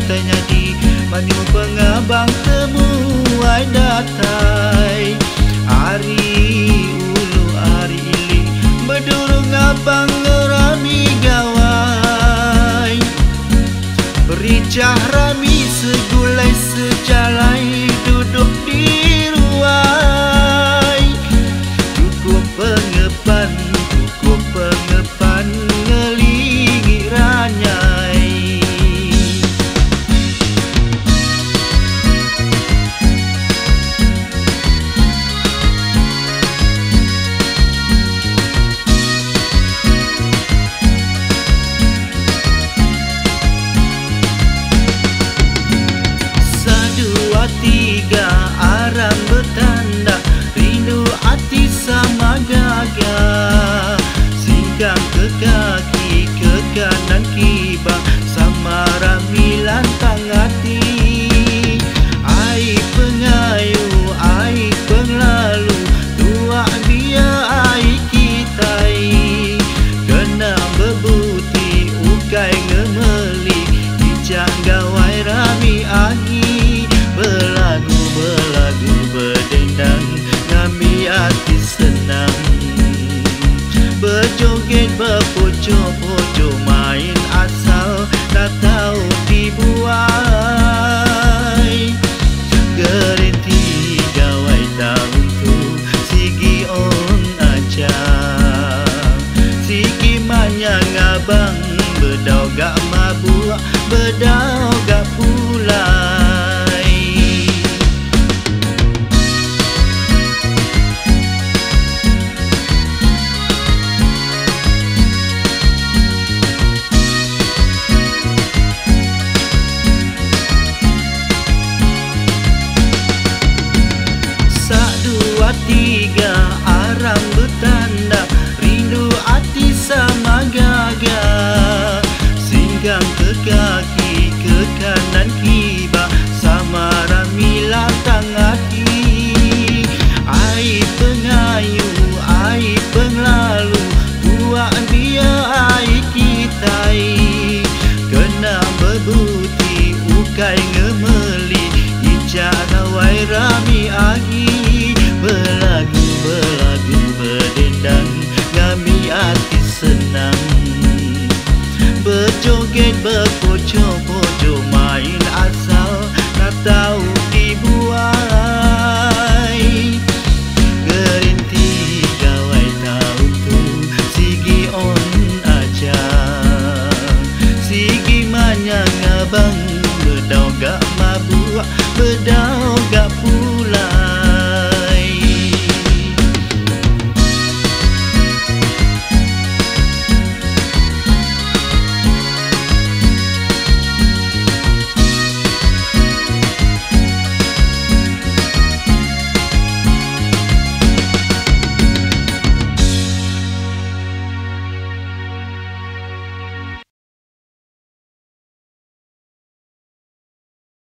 ternyadi Manyu pengabang temuai datai Hari ulu hari ili berdurung abang ngerami gawai Bericah rami segulai sejalai duduk di ruai Cukup pengepan ngelingi ranyai Tiga arang bertanda rindu hati sama gagah Singgang ke kaki ke kanan kiba sama rami lantang hati Ai pengayu ai penglalu tua dia ai kitai Kena bebuti ukai ngemeli hijak gawai rami agi Belagu berdendang ngami hati senang Berjoget berpocok-pocok main asal tak tahu dibuai Gerinti gawai tahun tu sigi on aja Sigi manyang abang bedau gak mabuk bedau gak pulai Tiga arang bertanda rindu hati sama gagah Singgang ke kaki ke kanan kiba sama rami latang hati Ai pengayu ai penglalu tua dia ai kitai Kena bebuti ukai ngemeli hijak gawai rami agi Belagu berdendang ngami hati senang Berjoget berpocok-pocok main asal tak tahu dibuai Gerinti gawai tahu tu sigi on aja Sigi manyang abang bedau gak mabuk bedau